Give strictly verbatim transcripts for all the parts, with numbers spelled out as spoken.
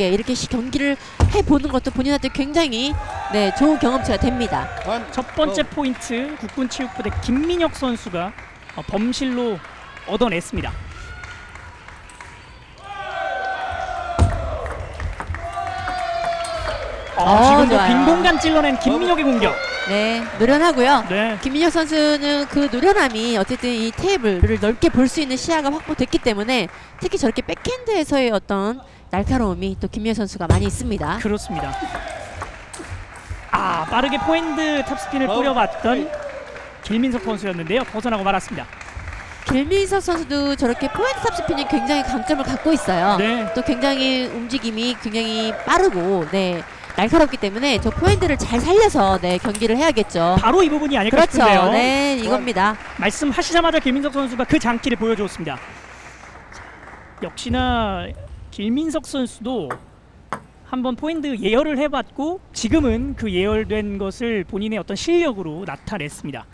날카롭게 이렇게 경기를 해보는 것도 본인한테 굉장히 네 좋은 경험치가 됩니다. 첫 번째 포인트 국군체육부대 김민혁 선수가 어, 범실로 얻어냈습니다. 어, 어, 지금도 좋아요. 빈 공간 찔러낸 김민혁의 공격. 네, 노련하고요. 네. 김민혁 선수는 그 노련함이 어쨌든 이 테이블을 넓게 볼 수 있는 시야가 확보됐기 때문에 특히 저렇게 백핸드에서의 어떤 날카로움이 또 김민혁 선수가 많이 있습니다. 그렇습니다. 아, 빠르게 포핸드 탑스핀을 뿌려봤던 길민석 선수였는데요. 벗어나고 말았습니다. 길민석 선수도 저렇게 포핸드 탑스핀이 굉장히 강점을 갖고 있어요. 네. 또 굉장히 움직임이 굉장히 빠르고 네 날카롭기 때문에 저 포핸드를 잘 살려서 네 경기를 해야겠죠. 바로 이 부분이 아닐까 그렇죠. 싶은데요. 네, 이겁니다. 말씀하시자마자 길민석 선수가 그 장기를 보여주었습니다. 역시나 길민석 선수도 한번 포핸드 예열을 해봤고 지금은 그 예열된 것을 본인의 어떤 실력으로 나타냈습니다.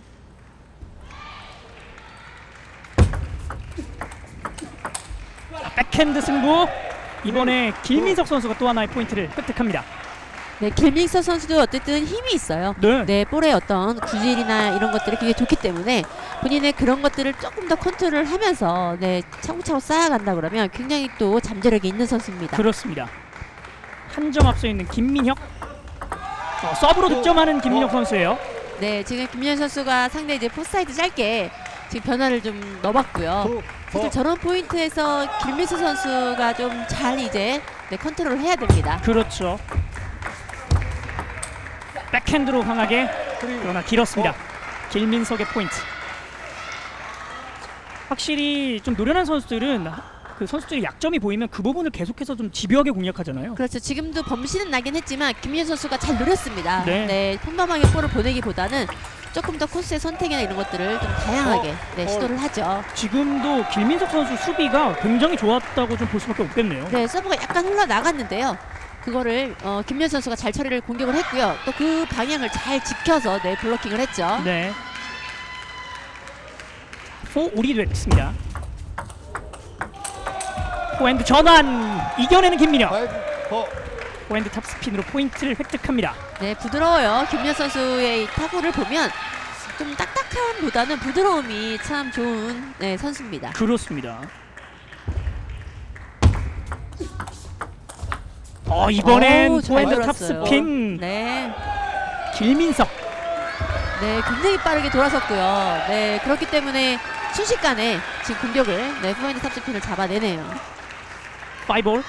자, 백핸드 승부. 이번에 길민석 선수가 또 하나의 포인트를 획득합니다. 네, 길민석 선수도 어쨌든 힘이 있어요. 네. 네, 볼의 어떤 구질이나 이런 것들이 굉장히 좋기 때문에 본인의 그런 것들을 조금 더 컨트롤을 하면서 네, 차곡차곡 쌓아간다 그러면 굉장히 또 잠재력이 있는 선수입니다. 그렇습니다. 한 점 앞서 있는 김민혁. 어, 서브로 득점하는 김민혁 선수예요. 네, 지금 김민혁 선수가 상대 이제 포사이드 짧게 지금 변화를 좀 넣어봤고요. 사실 저런 포인트에서 길민석 선수가 좀 잘 이제 네, 컨트롤을 해야 됩니다. 그렇죠. 백핸드로 강하게 그러나 길었습니다. 길민석의 포인트. 확실히 좀 노련한 선수들은 그 선수들의 약점이 보이면 그 부분을 계속해서 좀 집요하게 공략하잖아요. 그렇죠. 지금도 범실은 나긴 했지만 김민혁 선수가 잘 노렸습니다. 네. 네, 평범하게 볼을 보내기보다는 조금 더 코스의 선택이나 이런 것들을 좀 다양하게 네, 시도를 하죠. 지금도 길민석 선수 수비가 굉장히 좋았다고 좀 볼 수밖에 없겠네요. 네, 서브가 약간 흘러나갔는데요. 그거를 어, 김민혁 선수가 잘 처리를 공격을 했고요. 또 그 방향을 잘 지켜서 네, 블로킹을 했죠. 네. 포울이 됐습니다. 포핸드 전환 이겨내는 김민혁. 포핸드 탑스핀으로 포인트를 획득합니다. 네, 부드러워요. 김민혁 선수의 이 타구를 보면 좀 딱딱함보다는 부드러움이 참 좋은 네, 선수입니다. 그렇습니다. 어, 이번엔 오, 잘 포핸드 돌았어요. 탑스핀. 네. 길민석. 네, 굉장히 빠르게 돌아섰고요. 네, 그렇기 때문에 순식간에 지금 공격을 네, 포핸드 탑스핀을 잡아내네요. 파이볼.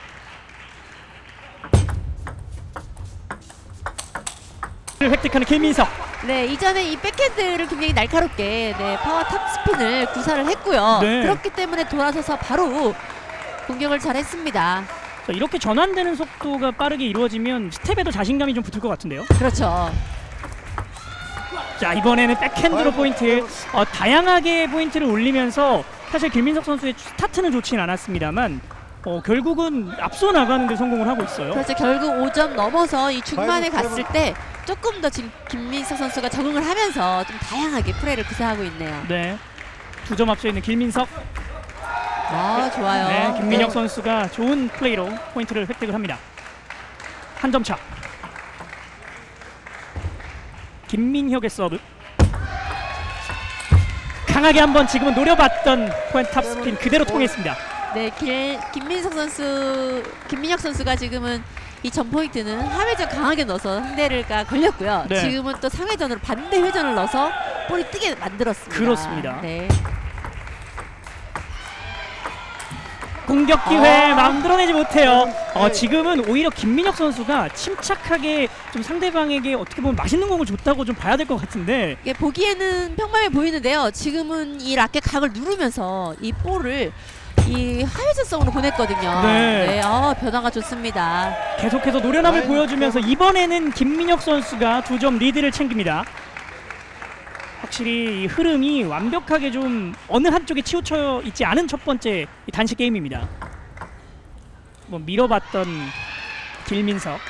를 획득하는 길민석. 네, 이전에 이 백핸드를 굉장히 날카롭게 네, 파워 탑스핀을 구사를 했고요. 네. 그렇기 때문에 돌아서서 바로 공격을 잘 했습니다. 자, 이렇게 전환되는 속도가 빠르게 이루어지면 스텝에도 자신감이 좀 붙을 것 같은데요. 그렇죠. 자, 이번에는 백핸드로 포인트. 어, 다양하게 포인트를 올리면서 사실 길민석 선수의 스타트는 좋진 않았습니다만 어, 결국은 앞서 나가는 데 성공을 하고 있어요. 그렇죠. 결국 오 점 넘어서 이 중반에 갔을 때 조금 더 지금 김민석 선수가 적응을 하면서 좀 다양하게 플레이를 구사하고 있네요. 네, 두 점 앞서 있는 길민석. 아, 좋아요. 네, 김민혁 네. 선수가 좋은 플레이로 포인트를 획득을 합니다. 한 점 차. 김민혁의 서브. 강하게 한번 지금은 노려봤던 포인트 탑스핀 그대로 통했습니다. 네, 길, 김민석 선수, 김민혁 선수가 지금은 이 전 포인트는 하회전 강하게 넣어서 상대가 걸렸고요. 네. 지금은 또 상회전으로 반대 회전을 넣어서 볼이 뜨게 만들었습니다. 그렇습니다. 네. 공격 기회 아. 만들어내지 못해요. 어, 지금은 오히려 김민혁 선수가 침착하게 좀 상대방에게 어떻게 보면 맛있는 공을 줬다고 좀 봐야 될 것 같은데 이게 보기에는 평범해 보이는데요. 지금은 이 라켓 각을 누르면서 이 볼을 이 하회전성으로 보냈거든요. 네. 네, 어, 변화가 좋습니다. 계속해서 노련함을 보여주면서 이번에는 김민혁 선수가 두 점 리드를 챙깁니다. 확실히 이 흐름이 완벽하게 좀 어느 한쪽에 치우쳐 있지 않은 첫 번째 이 단식 게임입니다. 뭐 밀어봤던 길민석.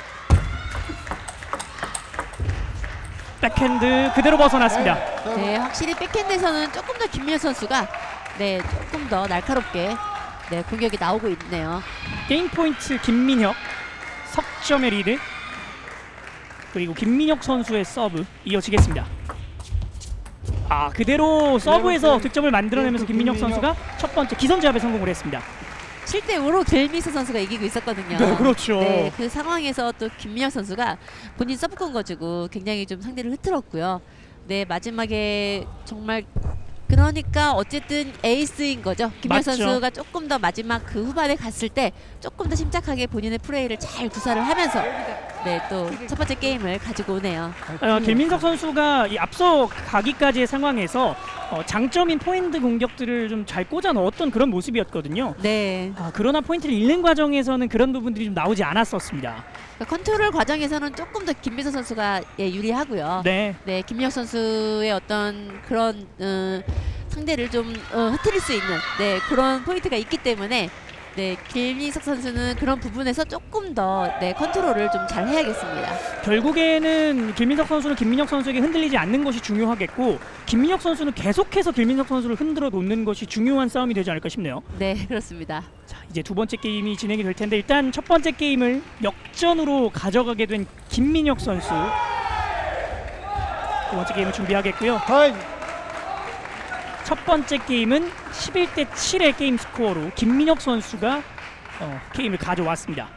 백핸드 그대로 벗어났습니다. 네, 확실히 백핸드에서는 조금 더 김민혁 선수가 네, 조금 더 날카롭게 네, 공격이 나오고 있네요. 게임 포인트 김민혁, 석점의 리드. 그리고 김민혁 선수의 서브 이어지겠습니다. 아, 그대로 서브에서 득점을 만들어내면서 김민혁 선수가 첫 번째 기선제압에 성공을 했습니다. 칠 대 오로 길미서 선수가 이기고 있었거든요. 네, 그렇죠. 네, 그 상황에서 또 김민혁 선수가 본인 서브권 가지고 굉장히 좀 상대를 흐트렀고요. 네, 마지막에 정말 그러니까 어쨌든 에이스인 거죠. 김민혁 맞죠. 선수가 조금 더 마지막 그 후반에 갔을 때 조금 더 침착하게 본인의 플레이를 잘 구사를 하면서 네, 또 첫 번째 게임을 가지고 오네요. 어, 김민석 선수가 이 앞서 가기까지의 상황에서 어, 장점인 포핸드 공격들을 좀 잘 꽂아 넣었던 그런 모습이었거든요. 네. 아, 그러나 포인트를 잃는 과정에서는 그런 부분들이 좀 나오지 않았었습니다. 그러니까 컨트롤 과정에서는 조금 더 김민석 선수가 예, 유리하고요. 네. 네, 김민혁 선수의 어떤 그런 어, 상대를 좀 어, 흐트릴 수 있는 네, 그런 포인트가 있기 때문에 네, 김민석 선수는 그런 부분에서 조금 더 네, 컨트롤을 좀 잘 해야겠습니다. 결국에는 김민석 선수는 김민혁 선수에게 흔들리지 않는 것이 중요하겠고 김민혁 선수는 계속해서 김민석 선수를 흔들어 놓는 것이 중요한 싸움이 되지 않을까 싶네요. 네, 그렇습니다. 자, 이제 두 번째 게임이 진행이 될 텐데 일단 첫 번째 게임을 역전으로 가져가게 된 김민혁 선수 두 번째 게임을 준비하겠고요. 타임. 첫 번째 게임은 십일 대 칠의 게임 스코어로 김민혁 선수가 어, 게임을 가져왔습니다.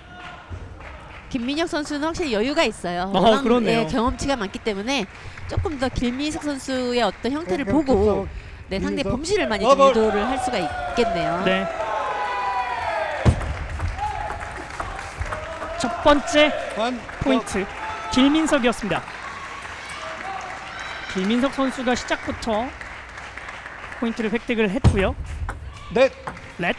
김민혁 선수는 확실히 여유가 있어요. 어, 워낙, 그렇네요. 예, 경험치가 많기 때문에 조금 더 김민석 선수의 어떤 형태를 보고 네, 상대 범실을 많이 좀 유도를 할 수가 있겠네요. 네. 첫 번째 포인트 길민석이었습니다. 길민석 선수가 시작부터 포인트를 획득을 했고요. 넷. 렛.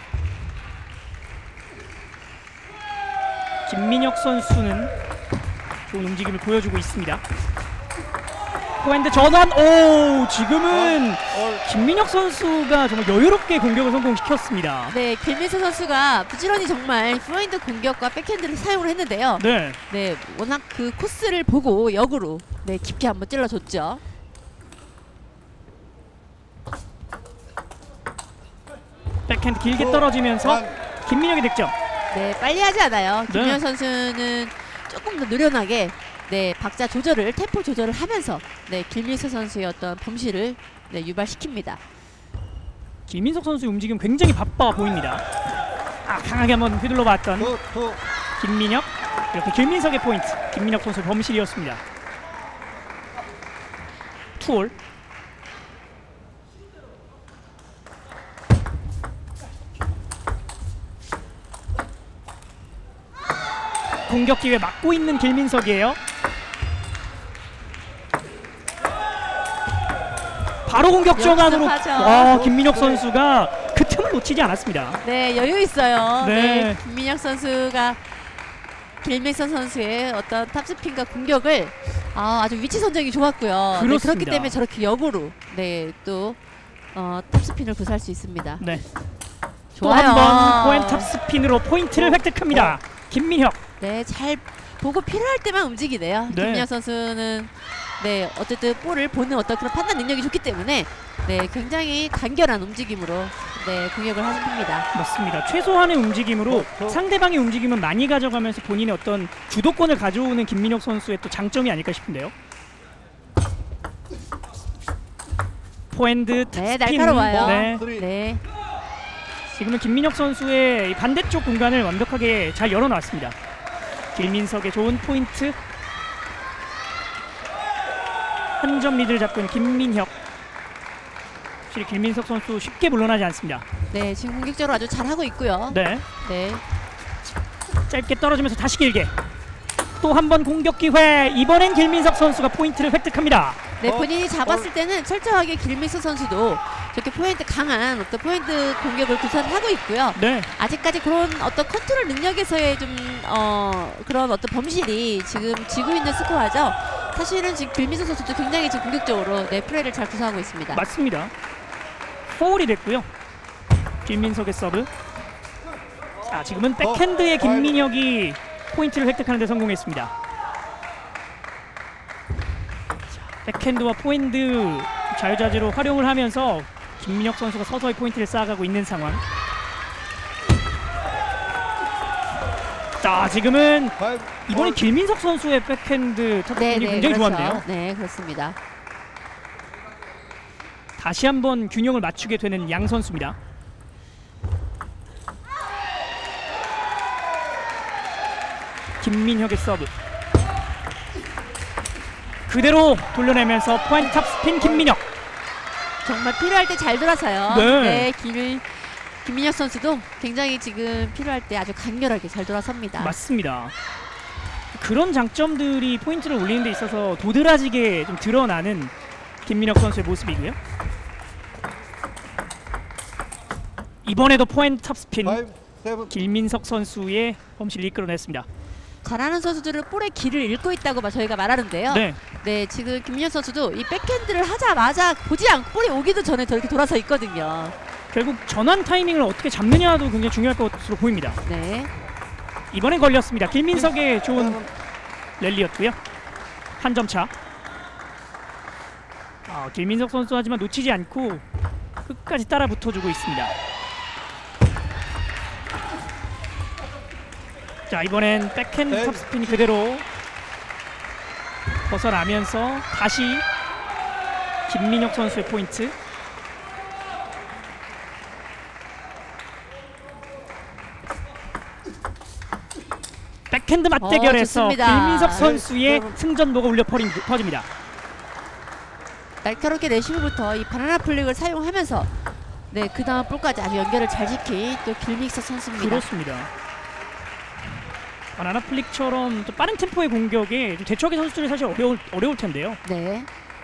김민혁 선수는 좋은 움직임을 보여주고 있습니다. 포핸드 전환. 오, 지금은 김민혁 선수가 정말 여유롭게 공격을 성공시켰습니다. 네, 김민석 선수가 부지런히 정말 포핸드 공격과 백핸드를 사용을 했는데요. 네. 네, 워낙 그 코스를 보고 역으로 네, 깊게 한번 찔러줬죠. 백핸드 길게 떨어지면서 김민혁의 득점. 네, 빨리 하지 않아요. 네. 김민혁 선수는 조금 더 느련하게 네, 박자 조절을 템포 조절을 하면서 네, 김민석 선수의 어떤 범실을 네, 유발시킵니다. 김민석 선수의 움직임 굉장히 바빠 보입니다. 아, 강하게 한번 휘둘러봤던 투, 투. 김민혁. 이렇게 김민석의 포인트. 김민혁 선수의 범실이었습니다. 투홀. 공격 기회 막고 있는 길민석이에요. 바로 공격 전환으로 역습하죠. 와, 김민혁 선수가 그 틈을 놓치지 않았습니다. 네, 여유 있어요. 네. 네, 김민혁 선수가 길민석 선수의 어떤 탑스핀과 공격을 아, 아주 위치 선정이 좋았고요. 네, 그렇습니다. 그렇기 때문에 저렇게 역으로 네, 또 어, 탑스핀을 구사할 수 있습니다. 네. 또 좋아요. 한 번 포핸드 탑스핀으로 포인트를 획득합니다. 김민혁. 네, 잘 보고 필요할 때만 움직이네요. 네. 김민혁 선수는 네, 어쨌든 볼을 보는 어떤 그런 판단 능력이 좋기 때문에 네, 굉장히 간결한 움직임으로 네, 공격을 하십니다. 맞습니다. 최소한의 움직임으로 어, 어. 상대방의 움직임은 많이 가져가면서 본인의 어떤 주도권을 가져오는 김민혁 선수의 또 장점이 아닐까 싶은데요. 포핸드 네, 탑스핀. 날카로워요. 네. 네. 지금은 김민혁 선수의 이 반대쪽 공간을 완벽하게 잘 열어놨습니다. 길민석의 좋은 포인트. 한 점 리드를 잡고 있는 김민혁. 확실히 길민석 선수 쉽게 물러나지 않습니다. 네, 지금 공격적으로 아주 잘하고 있고요. 네. 네. 짧게 떨어지면서 다시 길게. 또 한 번 공격 기회. 이번엔 길민석 선수가 포인트를 획득합니다. 네, 어, 본인이 잡았을 때는 철저하게 길민석 선수도 저렇게 포인트 강한 어떤 포인트 공격을 구사를 하고 있고요. 네. 아직까지 그런 어떤 컨트롤 능력에서의 좀 어, 그런 어떤 범실이 지금 지고 있는 스코어죠. 사실은 지금 길민석 선수도 굉장히 지금 공격적으로 네, 플레이를 잘 구사하고 있습니다. 맞습니다. 포울이 됐고요. 김민석의 서브. 자, 지금은 백핸드의 김민혁이 포인트를 획득하는 데 성공했습니다. 자, 백핸드와 포핸드 자유자재로 활용을 하면서 김민혁 선수가 서서히 포인트를 쌓아가고 있는 상황. 자, 지금은 파이브, 이번에 올. 김민석 선수의 백핸드 터치이 굉장히 그렇죠. 좋았네요. 네, 그렇습니다. 다시 한번 균형을 맞추게 되는 양 선수입니다. 김민혁의 서브 그대로 돌려내면서 포인트 탑스핀 김민혁. 정말 필요할 때 잘 돌아서요. 네. 네, 길, 김민혁 선수도 굉장히 지금 필요할 때 아주 강렬하게 잘 돌아섭니다. 맞습니다. 그런 장점들이 포인트를 올리는 데 있어서 도드라지게 좀 드러나는 김민혁 선수의 모습이고요. 이번에도 포인트 탑스핀 파이브, 세븐. 김민석 선수의 범실을 이끌어냈습니다. 잘하는 선수들은 볼의 길을 읽고 있다고 저희가 말하는데요. 네, 네, 지금 김민혁 선수도 이 백핸드를 하자마자 보지 않고 볼이 오기도 전에 저렇게 돌아서 있거든요. 결국 전환 타이밍을 어떻게 잡느냐도 굉장히 중요할 것으로 보입니다. 네, 이번엔 걸렸습니다. 김민석의 좋은 랠리였고요. 한 점 차. 아, 김민석 선수 하지만 놓치지 않고 끝까지 따라 붙어주고 있습니다. 자, 이번엔 백핸드 네. 탑스핀 그대로 벗어나면서 다시 김민혁 선수의 포인트. 백핸드 맞대결에서 어, 좋습니다. 김민석 선수의 네. 승전보가 울려 퍼림- 퍼집니다. 날카롭게 레시브부터 이 바나나 플릭을 사용하면서 네, 그 다음 볼까지 아주 연결을 잘 지킨 또 김민석 선수입니다. 그렇습니다. 바나나 플릭처럼 또 빠른 템포의 공격에 좀 대처하기 선수들이 사실 어려울, 어려울 텐데요. 네,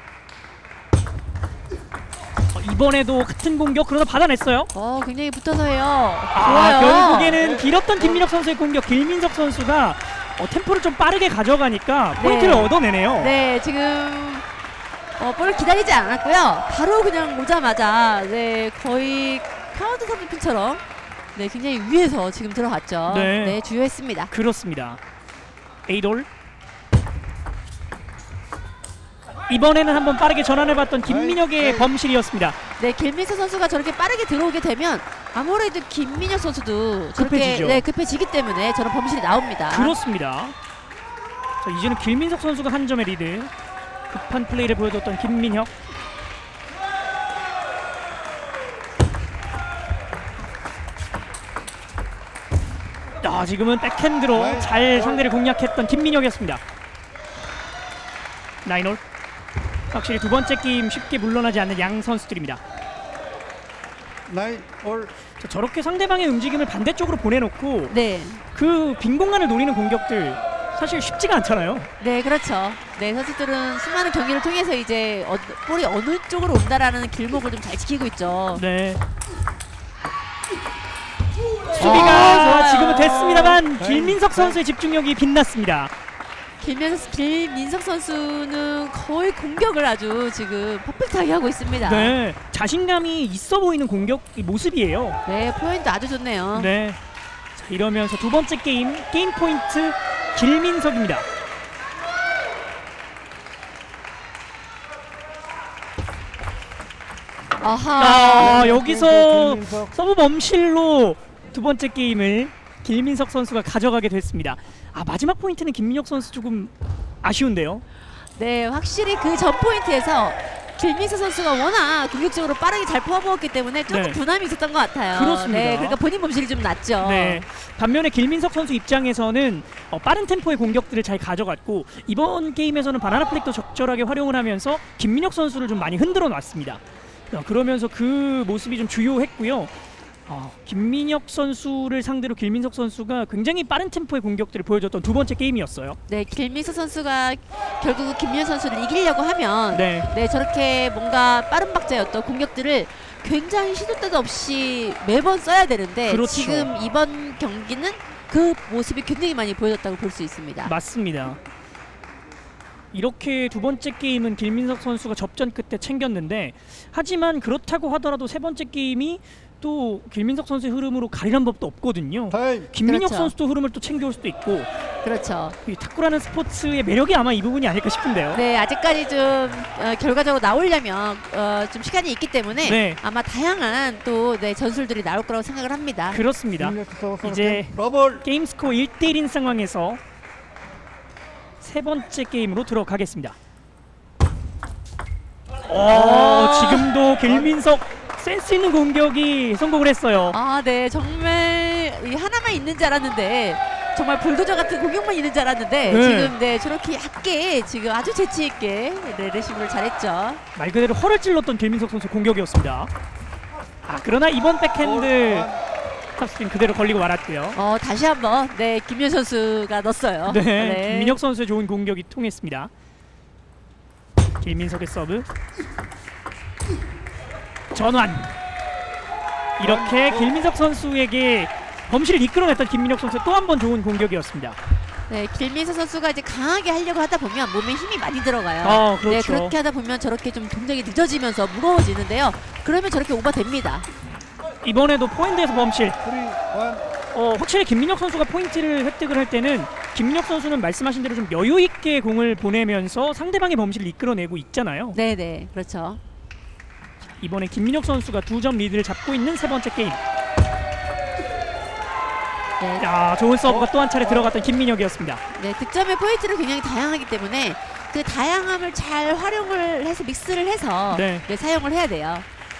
어, 이번에도 같은 공격 그러다 받아냈어요. 어, 굉장히 붙어서 해요. 아, 좋아요. 결국에는 길었던 김민혁 선수의 공격, 김민석 선수가 어, 템포를 좀 빠르게 가져가니까 포인트를 네. 얻어내네요. 네, 지금 어, 볼을 기다리지 않았고요. 바로 그냥 오자마자 네, 거의 카운트 삼진핀처럼 네, 굉장히 위에서 지금 들어갔죠. 네. 네, 주요했습니다. 그렇습니다. 에이돌. 이번에는 한번 빠르게 전환해봤던 김민혁의 네. 범실이었습니다. 네, 김민석 선수가 저렇게 빠르게 들어오게 되면 아무래도 김민혁 선수도 저렇게 급해지죠. 네, 급해지기 때문에 저런 범실이 나옵니다. 그렇습니다. 자, 이제는 김민석 선수가 한 점의 리드. 급한 플레이를 보여줬던 김민혁. 아, 지금은 백핸드로 네. 잘 상대를 공략했던 김민혁이었습니다. 나인홀. 확실히 두 번째 게임 쉽게 물러나지 않는 양 선수들입니다. 나인, 올. 자, 저렇게 상대방의 움직임을 반대쪽으로 보내놓고 네, 그 빈 공간을 노리는 공격들 사실 쉽지가 않잖아요. 네, 그렇죠. 네, 선수들은 수많은 경기를 통해서 이제 어, 볼이 어느 쪽으로 온다라는 길목을 좀 잘 지키고 있죠. 네. 수비가 좋아요. 지금은 됐습니다만 네. 길민석 네. 선수의 집중력이 빛났습니다. 김민석, 김민석 선수는 거의 공격을 아주 지금 퍼펙트하게 하고 있습니다. 네, 자신감이 있어 보이는 공격 모습이에요. 네, 포인트 아주 좋네요. 네. 자, 이러면서 두 번째 게임 게임 포인트 길민석입니다. 아하. 아, 여기서 김민석. 서브 범실로 두 번째 게임을 길민석 선수가 가져가게 됐습니다. 아, 마지막 포인트는 김민혁 선수 조금 아쉬운데요. 네, 확실히 그 전 포인트에서 김민석 선수가 워낙 공격적으로 빠르게 잘 뽑아먹었기 때문에 조금 네. 부담이 있었던 것 같아요. 그렇습니다. 네, 그러니까 본인 범실이 좀 낮죠. 네. 반면에 길민석 선수 입장에서는 어, 빠른 템포의 공격들을 잘 가져갔고 이번 게임에서는 바나나 플릭도 적절하게 활용을 하면서 김민혁 선수를 좀 많이 흔들어 놨습니다. 어, 그러면서 그 모습이 좀 주요했고요. 어, 김민혁 선수를 상대로 길민석 선수가 굉장히 빠른 템포의 공격들을 보여줬던 두 번째 게임이었어요. 네, 김민석 선수가 결국 김민혁 선수를 이기려고 하면 네. 네, 저렇게 뭔가 빠른 박자였던 공격들을 굉장히 시도 때도 없이 매번 써야 되는데 그렇죠. 지금 이번 경기는 그 모습이 굉장히 많이 보여졌다고 볼 수 있습니다. 맞습니다. 이렇게 두 번째 게임은 길민석 선수가 접전 끝에 챙겼는데 하지만 그렇다고 하더라도 세 번째 게임이 또 길민석 선수의 흐름으로 가리란 법도 없거든요. 타임. 김민혁 그렇죠. 선수도 흐름을 또 챙겨올 수도 있고 그렇죠. 이 탁구라는 스포츠의 매력이 아마 이 부분이 아닐까 싶은데요. 네, 아직까지 좀 어, 결과적으로 나오려면 어, 좀 시간이 있기 때문에 네. 아마 다양한 또 네, 전술들이 나올 거라고 생각을 합니다. 그렇습니다. 김민혁 이제 더블. 게임 스코어 일 대 일인 상황에서 세 번째 게임으로 들어가겠습니다. 어, 지금도 길민석 센스 있는 공격이 성공을 했어요. 아, 네, 정말 이 하나만 있는 줄 알았는데 정말 불도저 같은 공격만 있는 줄 알았는데 네. 지금 네 저렇게 얇게 지금 아주 재치 있게 네, 레시브를 잘했죠. 말 그대로 허를 찔렀던 길민석 선수 공격이었습니다. 아, 그러나 이번 백핸드 탑스핀 그대로 걸리고 말았고요. 어, 다시 한번 네 김현 선수가 넣었어요. 네, 김민혁 선수의 좋은 공격이 통했습니다. 길민석의 서브 전환. 이렇게 길민석 선수에게 범실을 이끌어냈던 김민혁 선수의 또 한 번 좋은 공격이었습니다. 네, 길민석 선수가 이제 강하게 하려고 하다 보면 몸에 힘이 많이 들어가요. 아, 그렇죠. 네, 그렇게 하다 보면 저렇게 좀 동작이 늦어지면서 무거워지는데요. 그러면 저렇게 오버됩니다. 이번에도 포핸드에서 범실. 쓰리 원. 어, 확실히 김민혁 선수가 포인트를 획득을 할 때는 김민혁 선수는 말씀하신 대로 좀 여유 있게 공을 보내면서 상대방의 범실을 이끌어내고 있잖아요. 네, 네, 그렇죠. 이번에 김민혁 선수가 두 점 리드를 잡고 있는 세 번째 게임. 네, 야, 좋은 서브가 또 한 차례 들어갔던 김민혁이었습니다. 네, 득점의 포인트는 굉장히 다양하기 때문에 그 다양함을 잘 활용을 해서 믹스를 해서 네. 네, 사용을 해야 돼요.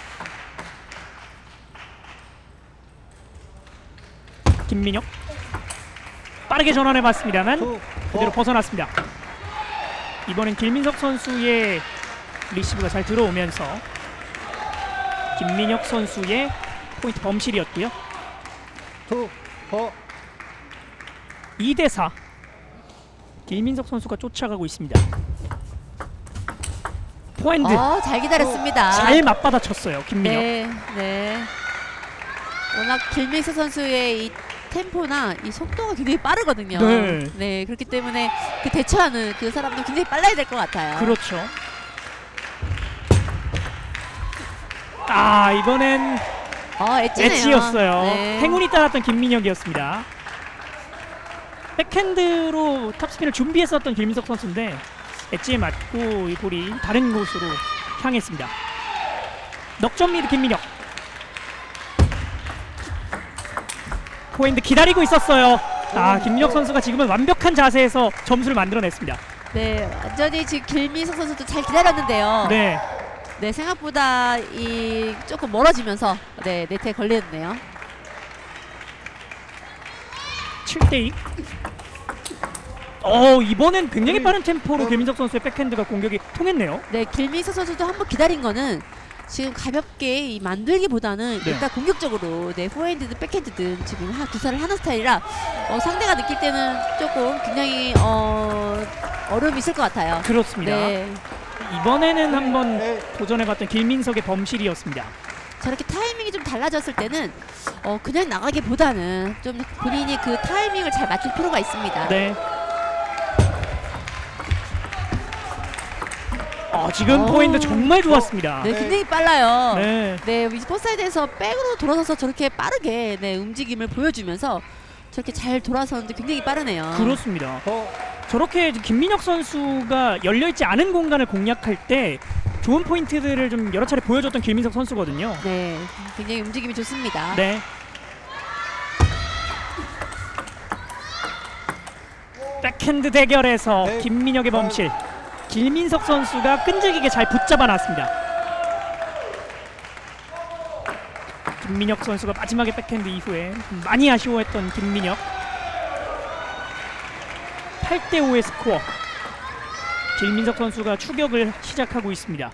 김민혁 빠르게 전환해봤습니다만 투, 그대로 포. 벗어났습니다. 이번엔 길민석 선수의 리시브가 잘 들어오면서 김민혁 선수의 포인트 범실이었고요. 투, 포. 이 대 사. 길민석 선수가 쫓아가고 있습니다. 포핸드 어, 잘 기다렸습니다. 잘 맞받아쳤어요. 김민혁. 네, 네. 워낙 길민석 선수의 이 템포나 이 속도가 굉장히 빠르거든요. 네. 네, 그렇기 때문에 그 대처하는 그 사람도 굉장히 빨라야 될 것 같아요. 그렇죠. 아, 이번엔 어, 엣지네요. 엣지였어요. 네. 행운이 따랐던 김민혁이었습니다. 백핸드로 탑스핀을 준비했었던 길민석 선수인데 엣지에 맞고 이 볼이 다른 곳으로 향했습니다. 넉점 리드 김민혁. 포핸드 기다리고 있었어요. 아, 김민혁 선수가 지금은 완벽한 자세에서 점수를 만들어냈습니다. 네, 완전히 지금 길민석 선수도 잘 기다렸는데요. 네, 네, 생각보다 이 조금 멀어지면서 네, 네트에 걸렸네요. 칠 대 이. 어, 이번엔 굉장히 빠른 템포로 길민석 선수의 백핸드가 공격이 통했네요. 네, 길민석 선수도 한번 기다린 거는 지금 가볍게 이 만들기보다는 네. 일단 공격적으로 네, 포핸드든 백핸드든 지금 하, 구사를 하는 스타일이라 어, 상대가 느낄 때는 조금 굉장히 어, 어려움이 있을 것 같아요. 그렇습니다. 네, 이번에는 한번 네. 도전해봤던 길민석의 범실이었습니다. 저렇게 타이밍이 좀 달라졌을 때는 어, 그냥 나가기보다는 좀 본인이 그 타이밍을 잘 맞출 필요가 있습니다. 네. 어, 지금 오. 포인트 정말 좋았습니다. 네, 굉장히 빨라요. 네. 네, 위스포사이드에서 백으로 돌아서서 저렇게 빠르게 네, 움직임을 보여주면서 저렇게 잘 돌아서는데 굉장히 빠르네요. 그렇습니다. 포. 저렇게 김민혁 선수가 열려있지 않은 공간을 공략할 때 좋은 포인트들을 좀 여러 차례 보여줬던 길민석 선수거든요. 네, 굉장히 움직임이 좋습니다. 네. 백핸드 대결에서 네. 김민혁의 범실. 길민석 선수가 끈질기게 잘 붙잡아 놨습니다. 김민혁 선수가 마지막에 백핸드 이후에 좀 많이 아쉬워했던 김민혁. 팔 대 오의 스코어. 길민석 선수가 추격을 시작하고 있습니다.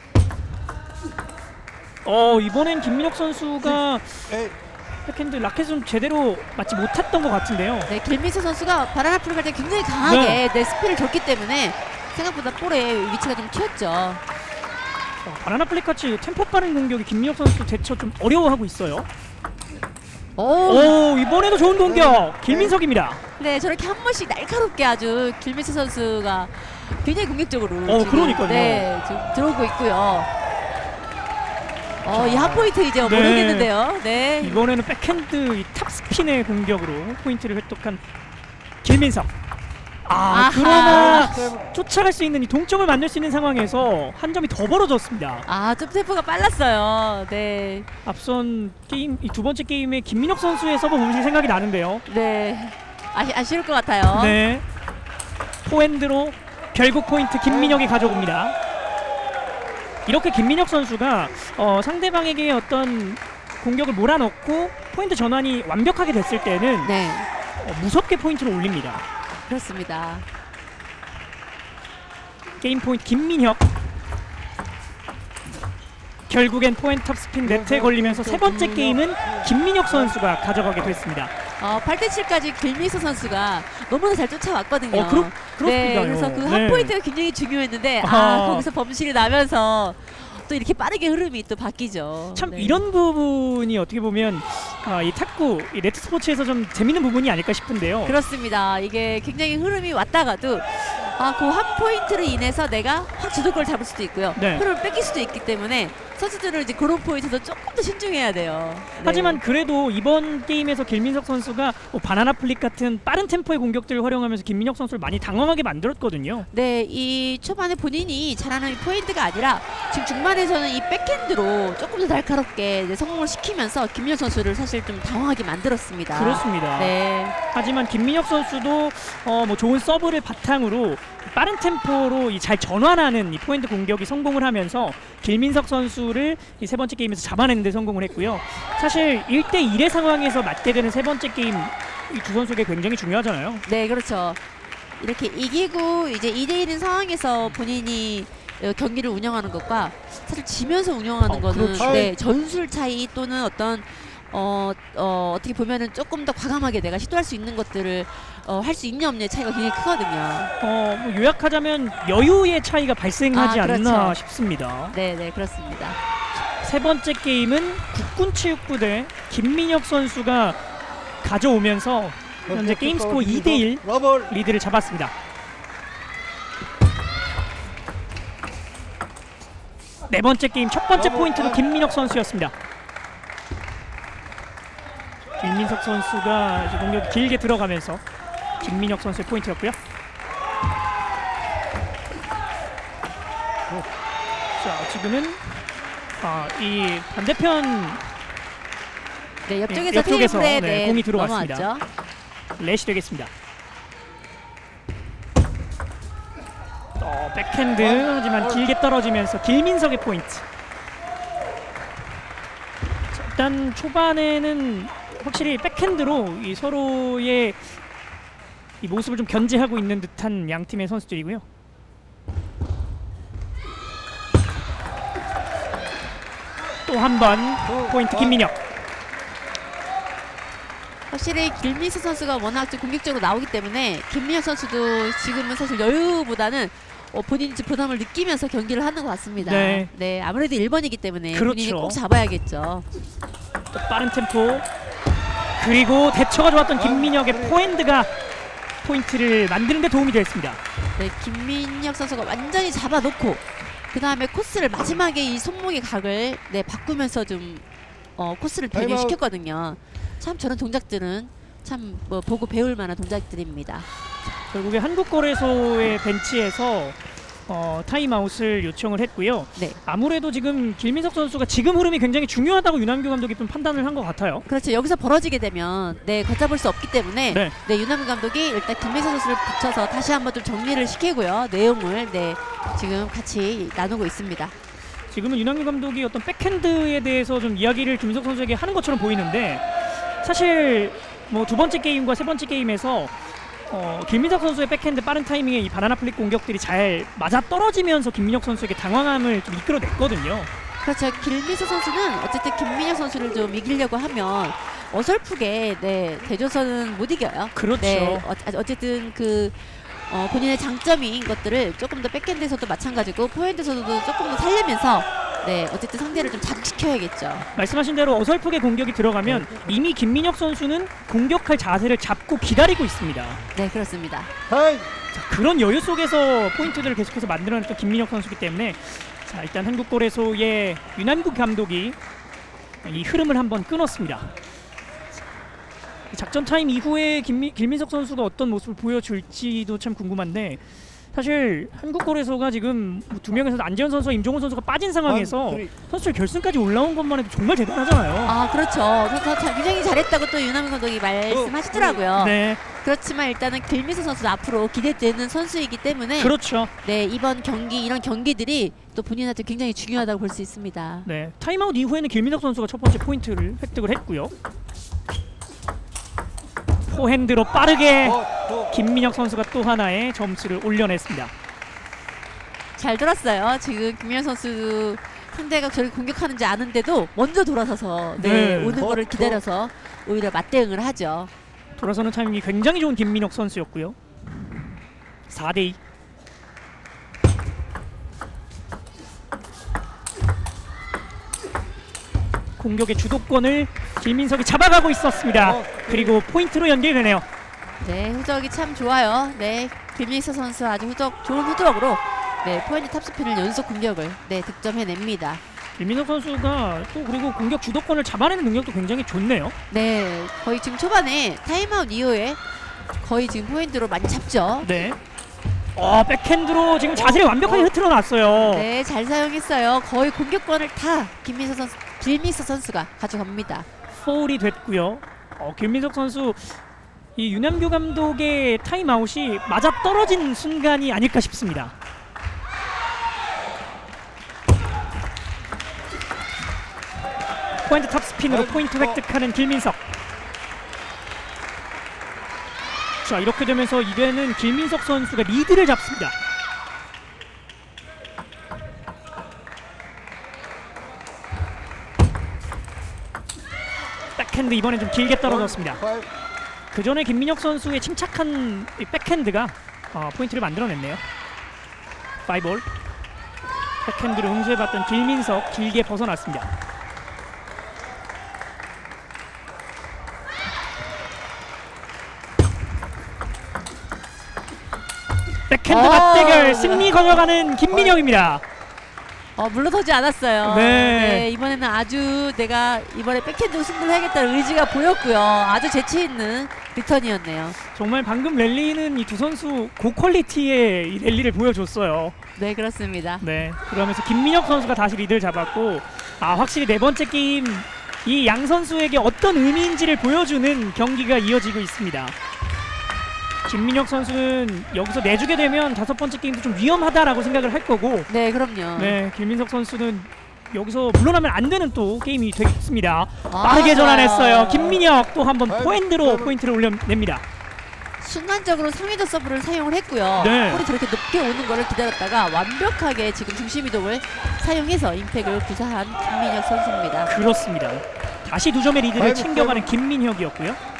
어, 이번엔 김민혁 선수가 에잇. 백핸드 라켓을 좀 제대로 맞지 못했던 것 같은데요. 네, 길민석 선수가 바나나 풀을 갈 때 굉장히 강하게 네. 네. 스피를 줬기 때문에 생각보다 볼의 위치가 좀 튀었죠. 어, 바나나 플리카치 템포 빠른 공격이 김민혁 선수 대처 좀 어려워하고 있어요. 오, 오, 이번에도 좋은 공격 길민석입니다. 네, 저렇게 한 번씩 날카롭게 아주 길민석 선수가 굉장히 공격적으로 어, 지금, 그러니까요. 네, 지금 들어오고 있고요. 어, 이 한 포인트 이제 네. 모르겠는데요. 네. 이번에는 백핸드 이 탑스핀의 공격으로 포인트를 획득한 김민석. 아 아하. 그러나 쫓아갈 수 있는 이 동점을 만들 수 있는 상황에서 한 점이 더 벌어졌습니다. 아, 좀 템포가 빨랐어요. 네. 앞선 게임 이 두 번째 게임에 김민혁 선수의 서브 몸실 생각이 나는데요. 네. 아쉬, 아쉬울 것 같아요. 네. 포핸드로 결국 포인트 김민혁이 가져옵니다. 이렇게 김민혁 선수가 어, 상대방에게 어떤 공격을 몰아넣고 포인트 전환이 완벽하게 됐을 때는 네. 어, 무섭게 포인트를 올립니다. 그렇습니다. 게임 포인트 김민혁. 결국엔 포인트 탑스핀 네트에 걸리면서 세 번째 게임은 김민혁 선수가 가져가게 됐습니다. 어, 팔 대 칠까지 김민석 선수가 너무나 잘 쫓아왔거든요. 어, 그렇, 네, 그렇습니다요. 그래서 그 한 네. 포인트가 굉장히 중요했는데 아, 아. 거기서 범실이 나면서 또 이렇게 빠르게 흐름이 또 바뀌죠. 참 네. 이런 부분이 어떻게 보면 아, 이 탁구, 이 네트 스포츠에서 좀 재밌는 부분이 아닐까 싶은데요. 그렇습니다. 이게 굉장히 흐름이 왔다가도 아, 그 한 포인트로 인해서 내가 확 주도권을 잡을 수도 있고요. 네. 흐름을 뺏길 수도 있기 때문에 선수들은 이제 그런 포인트에서 조금 더 신중해야 돼요. 네. 하지만 그래도 이번 게임에서 김민석 선수가 뭐 바나나 플릭 같은 빠른 템포의 공격들을 활용하면서 김민혁 선수를 많이 당황하게 만들었거든요. 네, 이 초반에 본인이 잘하는 이 포인트가 아니라 지금 중반에서는 이 백핸드로 조금 더 날카롭게 이제 성공을 시키면서 김민혁 선수를 사실 좀 당황하게 만들었습니다. 그렇습니다. 네, 하지만 김민혁 선수도 어, 뭐 좋은 서브를 바탕으로 빠른 템포로 이 잘 전환하는 이 포인트 공격이 성공을 하면서 김민석 선수를 이 세 번째 게임에서 잡아내는 데 성공을 했고요. 사실 일 대 일의 상황에서 맞게 되는 세 번째 게임 이 두 선수에게 굉장히 중요하잖아요. 네, 그렇죠. 이렇게 이기고 이제 이 대 일인 상황에서 본인이 어, 경기를 운영하는 것과 사실 지면서 운영하는 어, 거는 그렇죠. 네, 전술 차이 또는 어떤 어, 어, 어떻게 보면은 조금 더 과감하게 내가 시도할 수 있는 것들을 어, 할 수 있냐 없냐의 차이가 굉장히 크거든요. 어, 뭐 요약하자면 여유의 차이가 발생하지 아, 그렇죠. 않나 싶습니다. 네, 네, 그렇습니다. 세 번째 게임은 국군체육부대 김민혁 선수가 가져오면서 현재 게임 스코어 이 대 일 러블. 리드를 잡았습니다. 네 번째 게임 첫 번째 포인트도 김민혁 선수였습니다. 김민석 선수가 이제 공격이 길게 들어가면서 김민혁 선수의 포인트였고요. 자, 지금은 아, 이 반대편 네, 옆쪽에서, 네, 옆쪽에서, 테이블에 네, 네, 공이 들어왔습니다. 넘어왔죠. 렛이 되겠습니다. 어, 백핸드 하지만 길게 떨어지면서 김민석의 포인트. 자, 일단 초반에는 확실히 백핸드로 이 서로의 이 모습을 좀 견제하고 있는 듯한 양 팀의 선수들이고요. 또 한 번 포인트 김민혁. 확실히 김민석 선수가 워낙 좀 공격적으로 나오기 때문에 김민혁 선수도 지금은 사실 여유보다는 어, 본인이 좀 부담을 느끼면서 경기를 하는 것 같습니다. 네. 네, 아무래도 일 번이기 때문에 그렇죠. 본인이 꼭 잡아야겠죠. 또 빠른 템포 그리고 대처가 좋았던 김민혁의 포핸드가 포인트를 만드는 데 도움이 됐습니다. 네, 김민혁 선수가 완전히 잡아놓고 그 다음에 코스를 마지막에 이 손목의 각을 네, 바꾸면서 좀 어, 코스를 변경시켰거든요. 참 저런 동작들은 참 뭐 보고 배울 만한 동작들입니다. 결국에 한국거래소의 벤치에서 어, 타임아웃을 요청을 했고요. 네, 아무래도 지금 김민석 선수가 지금 흐름이 굉장히 중요하다고 윤한규 감독이 좀 판단을 한 것 같아요. 그렇죠. 여기서 벌어지게 되면 네 걷잡을 수 없기 때문에 네. 네, 윤남규 감독이 일단 김민석 선수를 붙여서 다시 한번 좀 정리를 시키고요. 내용을 네 지금 같이 나누고 있습니다. 지금은 윤한규 감독이 어떤 백핸드에 대해서 좀 이야기를 김민석 선수에게 하는 것처럼 보이는데 사실 뭐 두 번째 게임과 세 번째 게임에서 어, 김민석 선수의 백핸드 빠른 타이밍에 이 바나나 플릭 공격들이 잘 맞아 떨어지면서 김민혁 선수에게 당황함을 좀 이끌어냈거든요. 그렇죠. 김민석 선수는 어쨌든 김민혁 선수를 좀 이기려고 하면 어설프게 네 대조선은 못 이겨요. 그렇죠. 네, 어, 어쨌든 그 어, 본인의 장점인 것들을 조금 더 백핸드에서도 마찬가지고 포핸드에서도 조금 더 살리면서 네 어쨌든 상대를 좀 자극시켜야겠죠. 말씀하신 대로 어설프게 공격이 들어가면 이미 김민혁 선수는 공격할 자세를 잡고 기다리고 있습니다. 네, 그렇습니다. 타임. 자, 그런 여유 속에서 포인트들을 계속해서 만들어냈던 김민혁 선수이기 때문에 자, 일단 한국거래소의 윤한국 감독이 이 흐름을 한번 끊었습니다. 작전 타임 이후에 김미, 길민석 선수가 어떤 모습을 보여줄지도 참 궁금한데 사실 한국거래소가 지금 두 명에서 안재현 선수와 임종훈 선수가 빠진 상황에서 원, 쓰리. 선수들 결승까지 올라온 것만 해도 정말 대단하잖아요. 아 그렇죠. 선수 자- 굉장히 잘했다고 또 유남민 감독이 말씀하시더라고요. 네, 그렇지만 일단은 길민석 선수 앞으로 기대되는 선수이기 때문에 그렇죠. 네 이번 경기 이런 경기들이 또 본인한테 굉장히 중요하다고 볼 수 있습니다. 네, 타임아웃 이후에는 길민석 선수가 첫 번째 포인트를 획득을 했고요. 포핸드로 빠르게 어, 투. 김민혁 선수가 또 하나의 점수를 올려냈습니다. 잘 돌았어요. 지금 김민혁 선수 상대가 저를 공격하는지 아는데도 먼저 돌아서서 네, 네. 오는 어, 거를 어. 기다려서 오히려 맞대응을 하죠. 돌아서는 타이밍이 굉장히 좋은 김민혁 선수였고요. 사 대 이. 공격의 주도권을 김민석이 잡아가고 있었습니다. 어, 그리고 포인트로 연결되네요. 네, 후적이 참 좋아요. 네, 김민석 선수 아주 후적 좋은 후적으로 네 포인트 탑스핀을 연속 공격을 네 득점해냅니다. 김민석 선수가 또 그리고 공격 주도권을 잡아내는 능력도 굉장히 좋네요. 네, 거의 지금 초반에 타임아웃 이후에 거의 지금 포인트로 많이 잡죠. 네. 어, 백핸드로 지금 자세를 완벽하게 흐트러 놨어요. 네, 잘 사용했어요. 거의 공격권을 다 김민석 선수, 길민석 선수가 가져갑니다. 포울이 됐고요. 어, 김민석 선수 이 윤남규 감독의 타임아웃이 맞아 떨어진 순간이 아닐까 싶습니다. 포인트 탑스핀으로 포인트 획득하는 길민석. 자, 이렇게 되면서 이제는 길민석 선수가 리드를 잡습니다. 백핸드 이번엔 좀 길게 떨어졌습니다. 파이브. 그 전에 김민혁 선수의 침착한 이 백핸드가 어, 포인트를 만들어냈네요. 파이볼. 백핸드를 응수해봤던 길민석 길게 벗어났습니다. 백핸드 어, 맞대결 승리 거둬가는 김민혁입니다. 어, 물러서지 않았어요. 네. 이번에는 아주 내가 이번에 백핸드 승부를 하겠다는 의지가 보였고요. 아주 재치 있는 리턴이었네요. 정말 방금 랠리는 이 두 선수 고퀄리티의 이 랠리를 보여줬어요. 네, 그렇습니다. 네, 그러면서 김민혁 선수가 다시 리드를 잡았고, 아 확실히 네 번째 게임 이 양 선수에게 어떤 의미인지를 보여주는 경기가 이어지고 있습니다. 김민혁 선수는 여기서 내주게 되면 다섯 번째 게임도 좀 위험하다라고 생각을 할 거고, 네, 그럼요. 네, 김민석 선수는 여기서 물러나면 안 되는 또 게임이 되겠습니다. 아, 빠르게 전환했어요. 좋아요. 김민혁 또 한 번 아이고, 포핸드로 아이고. 포인트를 올려냅니다. 순간적으로 상위도 서브를 사용을 했고요. 네. 볼이 저렇게 높게 오는 거를 기다렸다가 완벽하게 지금 중심 이동을 사용해서 임팩을 구사한 김민혁 선수입니다. 그렇습니다. 다시 두 점의 리드를 아이고, 챙겨가는 김민혁이었고요.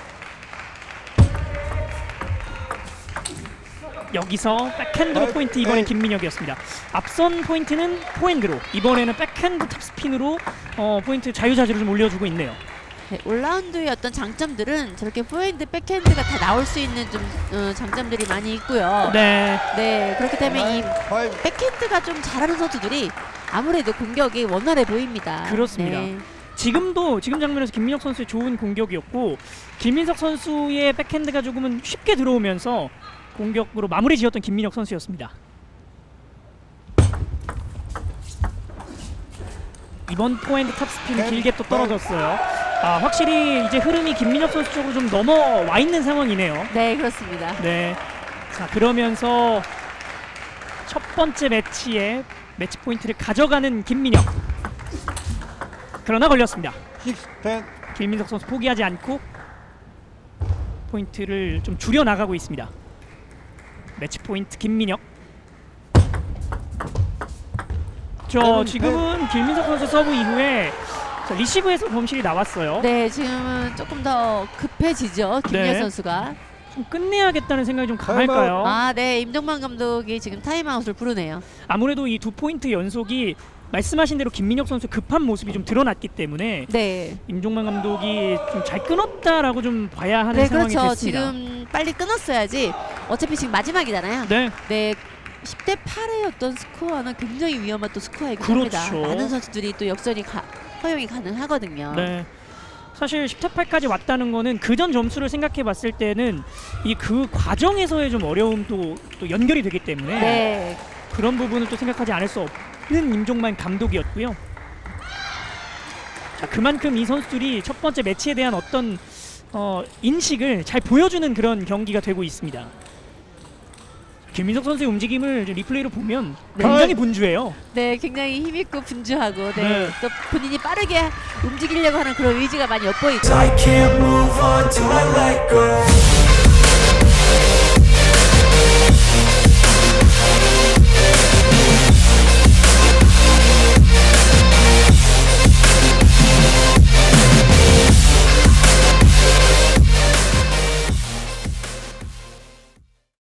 여기서 백핸드로 아이고, 포인트, 이번엔 에이. 김민혁이었습니다. 앞선 포인트는 포핸드로, 이번에는 백핸드 탑스핀으로 어, 포인트 자유자재로 좀 올려주고 있네요. 네, 올라운드의 어떤 장점들은 저렇게 포핸드, 백핸드가 다 나올 수 있는 좀 어, 장점들이 많이 있고요. 네, 네, 그렇기 때문에 이 파이브. 백핸드가 좀 잘하는 선수들이 아무래도 공격이 원활해 보입니다. 그렇습니다. 네. 지금도 지금 장면에서 김민혁 선수의 좋은 공격이었고, 김민석 선수의 백핸드가 조금은 쉽게 들어오면서 공격으로 마무리 지었던 김민혁 선수였습니다. 이번 포핸드 탑스핀은 길게 또 떨어졌어요. 아, 확실히 이제 흐름이 김민혁 선수 쪽으로 좀 넘어와 있는 상황이네요. 네, 그렇습니다. 네. 자, 그러면서 첫 번째 매치에 매치 포인트를 가져가는 김민혁. 그러나 걸렸습니다. 식스, 텐. 김민석 선수 포기하지 않고 포인트를 좀 줄여 나가고 있습니다. 매치 포인트 김민혁. 저 지금은 김민석 선수 서브 이후에 자, 리시브에서 범실이 나왔어요. 네, 지금은 조금 더 급해지죠. 김민혁 네. 선수가. 좀 끝내야겠다는 생각이 좀 강할까요? 아, 네, 임종만 감독이 지금 타임아웃을 부르네요. 아무래도 이 두 포인트 연속이 말씀하신 대로 김민혁 선수의 급한 모습이 좀 드러났기 때문에 네, 임종만 감독이 좀 잘 끊었다라고 좀 봐야 하는 네, 상황이 그렇죠. 됐습니다. 지금 빨리 끊었어야지. 어차피 지금 마지막이잖아요. 네, 네, 십 대 팔의 어떤 스코어는 굉장히 위험한 또 스코어이긴 그렇죠. 합니다. 많은 선수들이 또 역전이 가, 허용이 가능하거든요. 네. 사실 십 대 팔까지 왔다는 거는 그 전 점수를 생각해 봤을 때는 이 그 과정에서의 좀 어려움도 또 연결이 되기 때문에 네. 그런 부분을 또 생각하지 않을 수 없는 임종만 감독이었고요. 자, 그만큼 이 선수들이 첫 번째 매치에 대한 어떤 어, 인식을 잘 보여주는 그런 경기가 되고 있습니다. 김민석 선수의 움직임을 리플레이로 보면 굉장히 분주해요. 네, 굉장히 힘있고 분주하고 네, 네. 또 본인이 빠르게 움직이려고 하는 그런 의지가 많이 엿보이죠. I can't move on till I let go.